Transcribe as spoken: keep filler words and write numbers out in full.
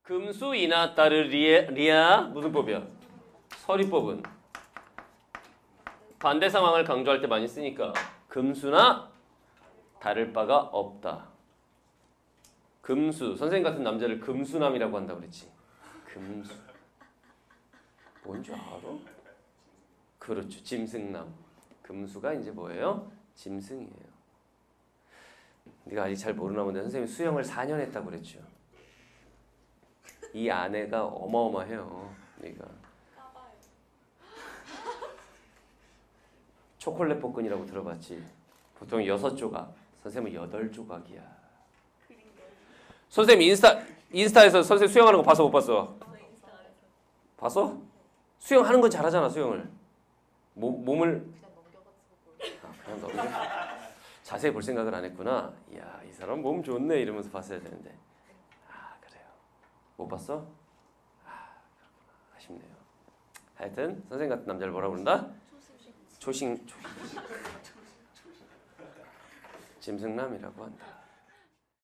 금수 이나 따르리야 무슨 법이야? 서리법은 반대 상황을 강조할 때 많이 쓰니까 금수나 다를 바가 없다. 금수, 선생님 같은 남자를 금수남이라고 한다고 그랬지. 금수. 뭔지 알아? 그렇죠. 짐승남. 금수가 이제 뭐예요? 짐승이에요. 네가 아직 잘 모르나 본데 선생님이 수영을 사 년 했다고 그랬죠. 이 아내가 어마어마해요. 네가. 초콜릿 복근이라고 들어봤지? 보통 여섯 조각. 선생님은 여덟 조각이야. 선생님 인스타 인스타에서 선생님 수영하는 거 봤어 못 봤어? 봤어? 수영하는 건 잘하잖아 수영을. 몸, 몸을 아, 그냥 넘겨. 자세히 볼 생각을 안 했구나. 이야 이 사람 몸 좋네 이러면서 봤어야 되는데. 아 그래요. 못 봤어? 아 그렇구나. 아쉽네요. 하여튼 선생님 같은 남자를 뭐라고 그런다? 초심 초심 짐승남이라고 한다.